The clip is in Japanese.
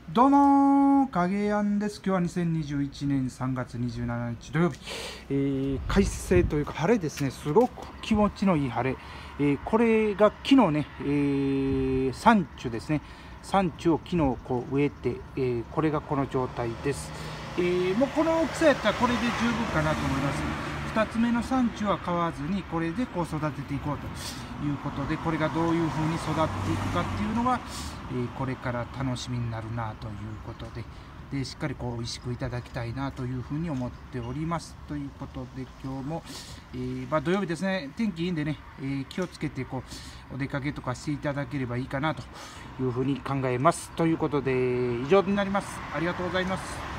どうも影やんです。今日は2021年3月27日土曜日、快晴というか晴れですね。すごく気持ちのいい晴れ、これが昨日ね、山中ですね。山中を昨日こう植えて、これがこの状態です。もうこの大きさやったらこれで十分かなと思います。2つ目の山中は買わずにこれでこう育てていこうということで、これがどういうふうに育っていくかっていうのが、これから楽しみになるなということで、しっかりこう美味しくいただきたいなというふうに思っております。ということで今日も、土曜日ですね、天気いいんでね、気をつけてこうお出かけとかしていただければいいかなというふうに考えます。ということで以上になります。ありがとうございます。